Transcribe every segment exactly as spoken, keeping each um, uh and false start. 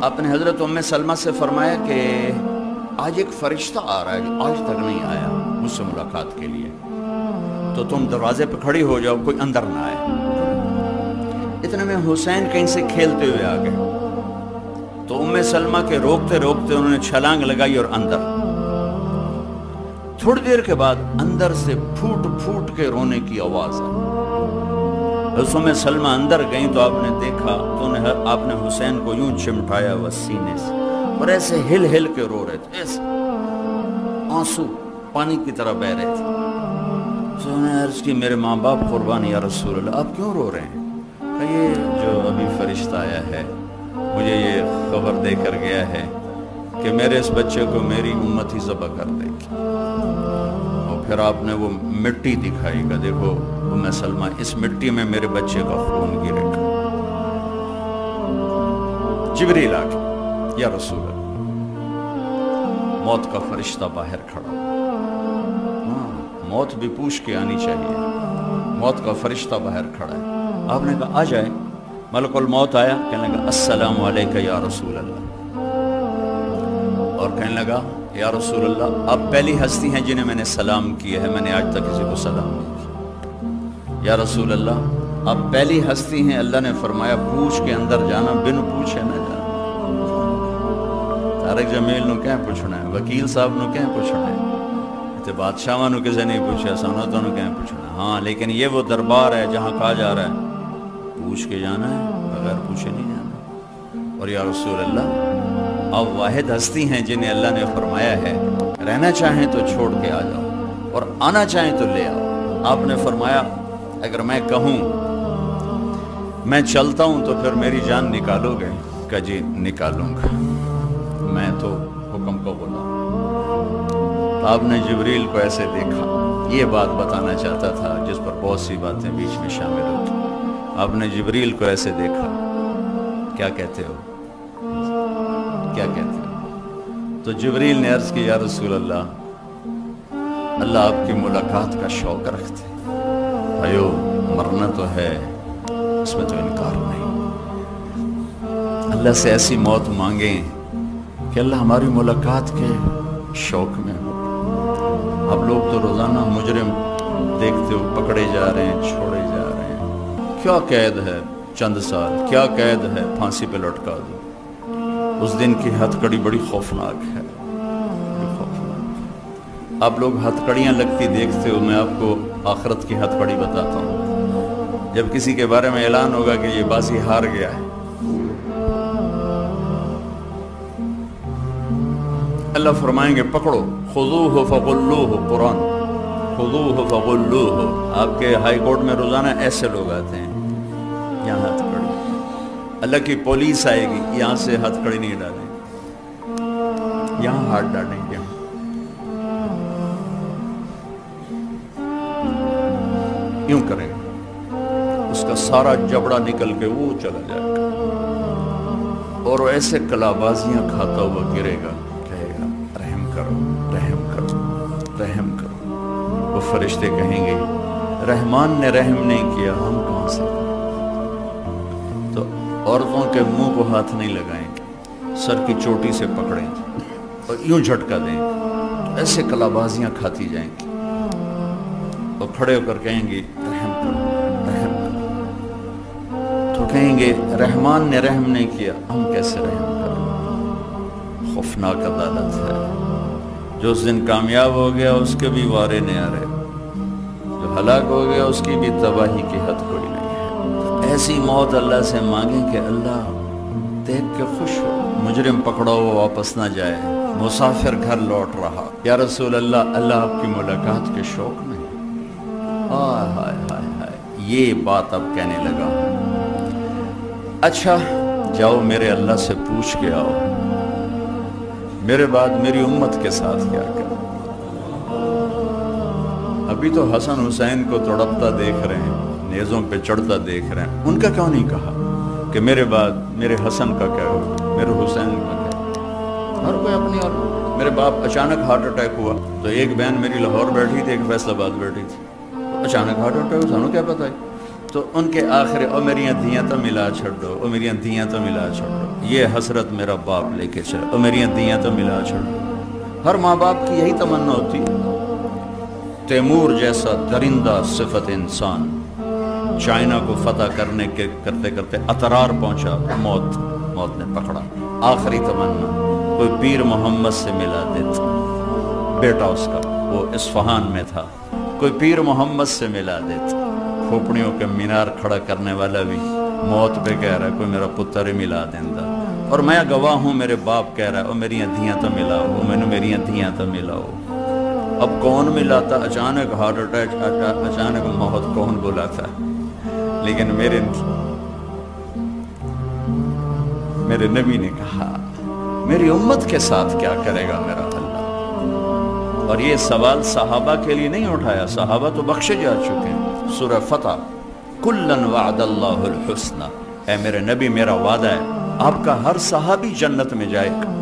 آپ نے حضرت ام سلمہ سے فرمایا کہ آج ایک فرشتہ آ رہا ہے جو آج تک نہیں آیا مجھ سے ملاقات کے لیے، تو تم دروازے پہ کھڑی ہو جاؤ، کوئی اندر نہ آئے۔ اتنے میں حسین کہیں سے کھیلتے ہوئے آ گئے، تو ام سلمہ کے روکتے روکتے انہوں نے چھلانگ لگائی اور اندر۔ تھوڑی دیر کے بعد اندر سے پھوٹ پھوٹ کے رونے کی آواز آئی۔ ام سلمہ اندر گئیں تو آپ نے دیکھا تو انہیں آپ نے حسین کو یوں چمٹایا ہوا سینے سے اور ایسے ہل ہل کے رو رہے تھے، ایسے آنسو پانی کی طرح بہ رہے تھے۔ تو انہوں نے عرض کی میرے ماں باپ قربان یا رسول اللہ، آپ کیوں رو رہے ہیں؟ کہ یہ جو ابھی فرشتہ آیا ہے مجھے یہ خبر دے کر گیا ہے کہ میرے اس بچے کو میری امت ہی ذبح کر دے گی۔ اور پھر آپ نے وہ مٹی دکھائی کہ دیکھو ام سلمہ، اس مٹی میں میرے بچے کا خون گرے گا۔ جبریل آ گیا، یا رسول اللہ، موت کا فرشتہ باہر کھڑا۔ ہاں، موت بھی پوچھ کے آنی چاہیے، موت کا فرشتہ باہر کھڑا ہے۔ آپ نے کہا آ جائے۔ ملک الموت آیا، کہنے لگا السلام علیکہ یا رسول اللہ، اور کہنے لگا یا رسول اللہ آپ پہلی ہستی ہیں جنہیں میں نے سلام کیا ہے، میں نے آج تک کسی کو سلام نہیں کیا۔ یا رسول اللہ آپ پہلی ہستی ہیں، اللہ نے فرمایا پوچھ کے اندر جانا، بن پوچھے نہ جانا۔ طارق جمیل نو کہیں پوچھنا ہے، وکیل صاحب نو کہیں پوچھنا ہے، تے بادشاہ نو کسے نہیں پوچھا، سنتوں نو کہیں پوچھنا ہے۔ ہاں لیکن یہ وہ دربار ہے جہاں کہا جا رہا ہے پوچھ کے جانا ہے، بغیر پوچھے نہیں جانا۔ اور یا رسول اللہ آپ واحد ہستی ہیں جنہیں اللہ نے فرمایا ہے رہنا چاہیں تو چھوڑ کے آ جاؤ اور آنا چاہیں تو لے آؤ۔ آپ نے فرمایا اگر میں کہوں میں چلتا ہوں تو پھر میری جان نکالو گے؟ کہ جی نکالوں گا، میں تو حکم کو غلام۔ آپ نے جبریل کو ایسے دیکھا، یہ بات بتانا چاہتا تھا جس پر بہت سی باتیں بیچ میں شامل ہوتی۔ آپ نے جبریل کو ایسے دیکھا، کیا کہتے ہو کیا کہتے ہو؟ تو جبریل نے عرض کی یا رسول اللہ اللہ آپ کی ملاقات کا شوق رکھتے، بھائیو مرنا تو ہے اس میں تو انکار نہیں، اللہ سے ایسی موت مانگیں کہ اللہ ہماری ملاقات کے شوق میں ہو۔ اب لوگ تو روزانہ مجرم دیکھتے ہو پکڑے جا رہے ہیں، چھوڑے جا رہے ہیں، کیا قید ہے چند سال، کیا قید ہے پھانسی پہ لٹکا دو۔ اس دن کی ہتھ کڑی بڑی خوفناک ہے، بڑی خوفناک۔ آپ لوگ ہتھ کڑیاں لگتی دیکھتے ہو، میں آپ کو آخرت کی ہتھ کڑی بتاتا ہوں۔ جب کسی کے بارے میں اعلان ہوگا کہ یہ بازی ہار گیا ہے، اللہ فرمائیں گے پکڑو، خذوہ فغلوہ، قرآن خذوہ فغلوہ۔ آپ کے ہائی کورٹ میں روزانہ ایسے لوگ آتے ہیں، یہاں ہتھ کڑی، اللہ کی پولیس آئے گی، یہاں سے ہتھ کڑی نہیں ڈالیں گے، یہاں ہاتھ ڈالیں گے۔ یوں کریں گے، اس کا سارا جبڑا نکل کے وہ چلا جائے گا اور وہ ایسے کلابازیاں کھاتا ہوا گرے گا، کہے گا رحم کرو رحم کرو رحم کرو۔ وہ فرشتے کہیں گے رحمان نے رحم نہیں کیا، ہم کہاں سے کریں؟ تو عورتوں کے منہ کو ہاتھ نہیں لگائیں گے، سر کی چوٹی سے پکڑیں گے اور یوں جھٹکا دیں گے، ایسے کلابازیاں کھاتی جائیں گی اور کھڑے ہو کر کہیں گے رحم کرو رحم کرو۔ تو کہیں گے رحمان نے رحم نہیں کیا، ہم کیسے رحم کریں؟ خوفناک عدالت ہے۔ جو اس دن کامیاب ہو گیا اس کے بھی وارے نیارے، جو ہلاک ہو گیا اس کی بھی تباہی کی حد کوئی نہیں ہے۔ ایسی موت اللہ سے مانگیں کہ اللہ دیکھ کے خوش ہو، مجرم پکڑا ہوا واپس نہ جائے، مسافر گھر لوٹ رہا، یا رسول اللہ اللہ آپ کی ملاقات کے شوق میں۔ ہائے ہائے ہائے ہائے، یہ بات اب کہنے لگا ہوں۔ اچھا جاؤ میرے اللہ سے پوچھ کے آؤ میرے بعد میری امت کے ساتھ کیا کریں۔ ابھی تو حسن حسین کو تڑپتا دیکھ رہے ہیں، نیزوں پہ چڑھتا دیکھ رہے ہیں، ان کا کیوں نہیں کہا کہ میرے بعد میرے حسن کا کیا ہوگا، میرے حسین کا کیا؟ ہر کوئی اپنی، اور میرے باپ اچانک ہارٹ اٹیک ہوا تو ایک بہن میری لاہور بیٹھی تھی، ایک فیصل آباد بیٹھی تھی، اچانک ہارٹ اٹیک، سانو کیا پتہ ہے؟ تو ان کے آخر او میریاں دھیاں تو ملا چھڑو، او میریاں دھیاں تو ملا چھڑو، یہ حسرت میرا باپ لے کے چلا، او میریاں دھیاں تو ملا چھڑو۔ ہر ماں باپ کی یہی تمنا ہوتی ہے۔ تیمور جیسا درندہ صفت انسان چائنا کو فتح کرنے کے کرتے کرتے اترار پہنچا، موت موت نے پکڑا۔ آخری تمنا کوئی پیر محمد سے ملا دیتا، بیٹا اس کا وہ اصفہان میں تھا، کوئی پیر محمد سے ملا دیتا۔ کھوپڑیوں کے مینار کھڑا کرنے والا بھی موت پہ کہہ رہا ہے کوئی میرا پتر ہی ملا دیندہ، اور میں گواہ ہوں میرے باپ کہہ رہا ہے او میریاں دھیاں تو ملاؤ، میں نے میریاں دھیاں تو ملاؤ۔ اب کون ملاتا؟ اچانک ہارٹ اٹیک، اچانک موت کون بلاتا؟ لیکن میرے میرے نبی نے کہا میری امت کے ساتھ کیا کرے گا میرا اللہ؟ اور یہ سوال صحابہ کے لیے نہیں اٹھایا، صحابہ تو بخشے جا چکے ہیں۔ سورہ فتح، کلن وعد اللہ الحسنى، اے میرے نبی میرا وعدہ ہے آپ کا ہر صحابی جنت میں جائے گا۔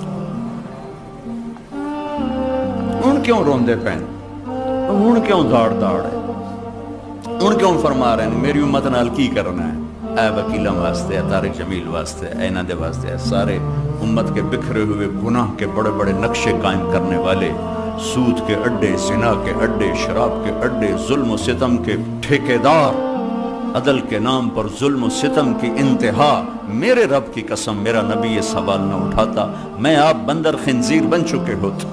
ان کیوں روندے پین، ان کیوں داڑ داڑ ہے، ان کیوں فرما رہے ہیں میری امت نال کی کرنا ہے؟ اے وکیلہ واسطے، اے طارق جمیل واسطے، اے نادے واسطے، اے سارے امت کے بکھرے ہوئے گناہ کے بڑے بڑے نقشے قائم کرنے والے، سود کے اڈے، زنا کے اڈے، شراب کے اڈے، ظلم و ستم کے ٹھیکیدار، عدل کے نام پر ظلم و ستم کی انتہا۔ میرے رب کی قسم میرا نبی یہ سوال نہ اٹھاتا، میں آپ بندر خنزیر بن چکے ہوتے۔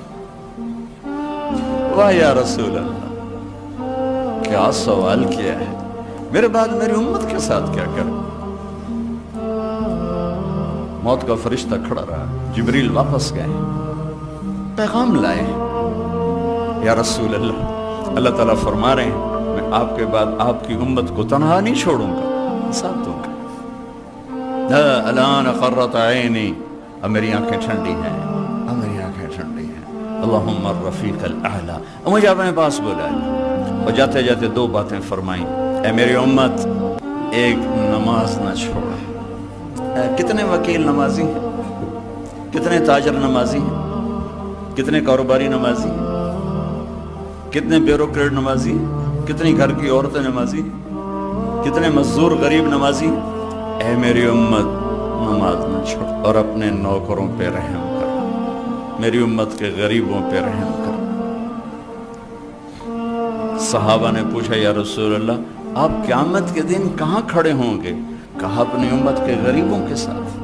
واہ یا رسول اللہ، کیا سوال کیا ہے، میرے بعد میری امت کے ساتھ کیا کریں؟ موت کا فرشتہ کھڑا رہا، جبریل واپس گئے، پیغام لائے، یا رسول اللہ اللہ تعالیٰ فرما رہے ہیں میں آپ کے بعد آپ کی امت کو تنہا نہیں چھوڑوں گا، ساتھ دوں گا۔ الان قرۃ عینی، اب میری آنکھیں ٹھنڈی ہیں، اب میری آنکھیں ٹھنڈی ہیں، اللہم الرفیق الاعلیٰ۔ اور مجھے اپنے پاس بلائے اور جاتے جاتے دو باتیں فرمائیں، اے میری امت ایک نماز نہ چھوڑ۔ کتنے وکیل نمازی ہیں، کتنے تاجر نمازی ہیں، کتنے کاروباری نمازی ہیں، کتنے بیوروکریٹ نمازی ہیں، کتنی گھر کی عورتیں نمازی ہیں، کتنے مزدور غریب نمازی ہیں۔ اے میری امت نماز نہ چھوڑ اور اپنے نوکروں پہ رحم کر، میری امت کے غریبوں پہ رحم کر۔ صحابہ نے پوچھا یا رسول اللہ آپ قیامت کے دن کہاں کھڑے ہوں گے؟ کہا اپنی امت کے غریبوں کے ساتھ،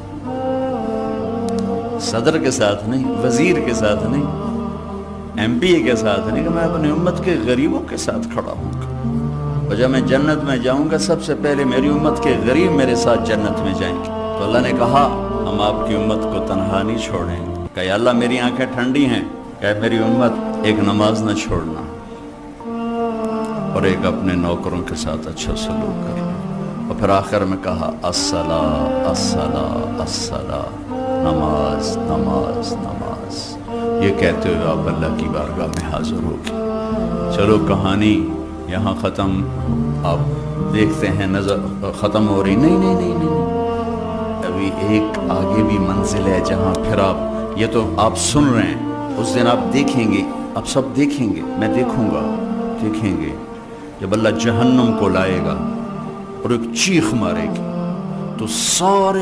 صدر کے ساتھ نہیں، وزیر کے ساتھ نہیں، ایم پی کے ساتھ نہیں، کہ میں اپنی امت کے غریبوں کے ساتھ کھڑا ہوں گا، اور جب میں جنت میں جاؤں گا سب سے پہلے میری امت کے غریب میرے ساتھ جنت میں جائیں گے۔ تو اللہ نے کہا ہم آپ کی امت کو تنہا نہیں چھوڑیں گے۔ کہ یا اللہ میری آنکھیں ٹھنڈی ہیں، کہ میری امت ایک نماز نہ چھوڑنا اور ایک اپنے نوکروں کے ساتھ اچھا سلوک کرنا۔ اور پھر آخر میں کہا الصلاۃ الصلاۃ الصلاۃ، نماز نماز نماز۔ یہ کہتے ہوئے آپ اللہ کی بارگاہ میں حاضر ہو گئے۔ چلو کہانی یہاں ختم، آپ دیکھتے ہیں نظر ختم ہو رہی، نہیں نہیں نہیں نہیں، ابھی ایک آگے بھی منزل ہے جہاں پھر آپ، یہ تو آپ سن رہے ہیں، اس دن آپ دیکھیں گے، آپ سب دیکھیں گے، میں دیکھوں گا، دیکھیں گے جب اللہ جہنم کو لائے گا اور ایک چیخ مارے گی تو سارے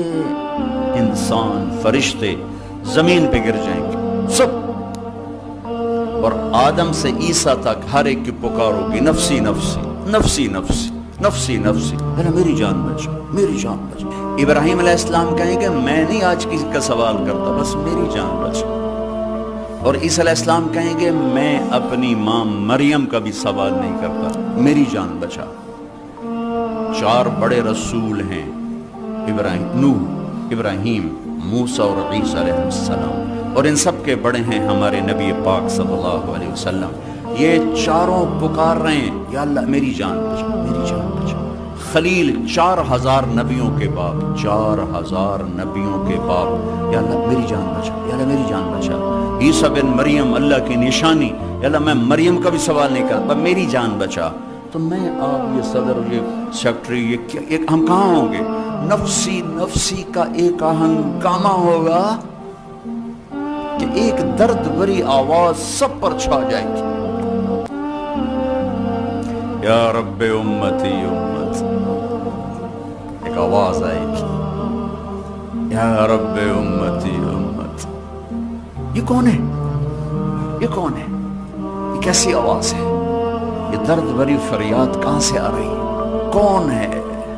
انسان فرشتے زمین پہ گر جائیں گے سب، اور آدم سے عیسیٰ تک ہر ایک کی پکار ہوگی نفسی نفسی نفسی نفسی نفسی نفسی، میری جان بچا میری جان بچا۔ ابراہیم علیہ السلام کہیں گے میں نہیں آج کسی کا سوال کرتا، بس میری جان بچا۔ اور عیسیٰ علیہ السلام کہیں گے میں اپنی ماں مریم کا بھی سوال نہیں کرتا، میری جان بچا۔ چار بڑے رسول ہیں، ابراہیم، نوح، ابراہیم، موسیٰ اور عیسیٰ علیہ السلام، اور ان سب کے بڑے ہیں ہمارے نبی پاک صلی اللہ علیہ وسلم۔ یہ چاروں پکار رہے ہیں یا اللہ میری جان بچا میری جان بچا۔ خلیل چار ہزار نبیوں کے باپ، چار ہزار نبیوں کے باپ، یا اللہ میری جان بچا یا اللہ میری جان بچا۔ عیسیٰ بن مریم اللہ کی نشانی، یا اللہ میں مریم کا بھی سوال نہیں کرتا، میری جان بچا۔ تو میں آپ یہ صدر، یہ سیکٹری، یہ کیا، ایک ہم کہاں ہوں گے؟ نفسی نفسی کا ایک ہنگامہ ہوگا کہ ایک درد بھری آواز سب پر چھا جائے گی۔ या रब्बे उम्मती उम्मत, एक आवाज आएगी, या रब्बे उम्मती उम्मत। ये कौन है? ये कौन है? ये कैसी आवाज है? ये दर्द भरी फरियाद कहां से आ रही है? कौन है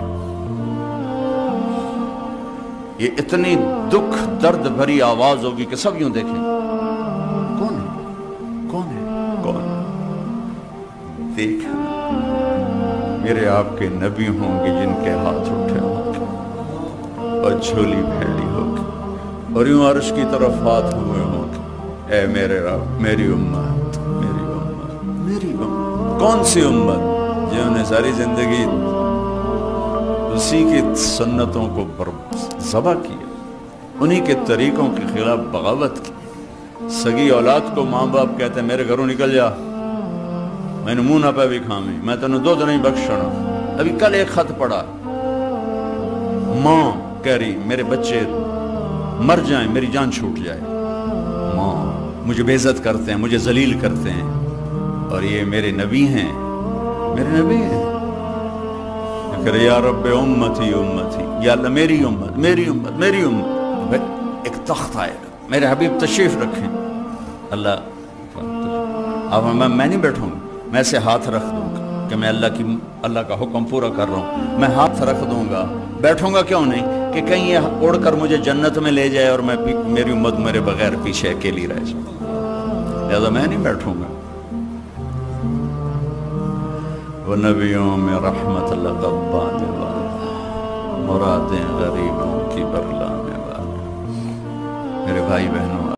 ये? इतनी दुख दर्द भरी आवाज होगी कि सब यूं देखें, कौन है? कौन है? कौन है? देखा मेरे आपके नबी होंगे जिनके हाथ उठे होंगे और झोली फैली होगी और यूं अर्श की तरफ हाथ हुए होंगे, ऐ मेरे रब, मेरी उम्मत, मेरी उम्मत, मेरी उम्मत। कौन सी उम्मत? जिन्होंने सारी जिंदगी उसी की सुन्नतों को पर ज़बा किया, उन्हीं के तरीकों के खिलाफ बगावत की। सगी औलाद को माँ बाप कहते मेरे घरों निकल जा, मैंने मुंह ना पे भी खामी, मैं तेन दुध नहीं बख्शना। अभी कल एक खत पढ़ा, माँ कह रही मेरे बच्चे मर जाएं, मेरी जान छूट जाए। माँ मुझे बेइज्जत करते हैं, मुझे जलील करते हैं, और ये मेरे नबी हैं, मेरे नबी हैं। करे या रब्बे उम्मती उम्मती, या अल्लाह मेरी उम्मत, मेरी उम्मत, मेरी उम्मत। एक तख्त आएगा, मेरे हबीब तशरीफ रखें। अल्लाह अब मैं मैं नहीं बैठूंगा, मैं ऐसे हाथ रख दूंगा कि मैं अल्लाह की अल्लाह का हुक्म पूरा कर रहा हूँ। मैं हाथ रख दूंगा, बैठूंगा क्यों नहीं कि कहीं ये उड़कर मुझे जन्नत में ले जाए और मैं मेरी उम्मत मेरे बगैर पीछे अकेली रह जाए। लिहाजा मैं नहीं बैठूंगा। वो नबियों में रहमत लगाने वाला, मुरादें गरीबों की बरलाने वाला। मेरे भाई बहनों,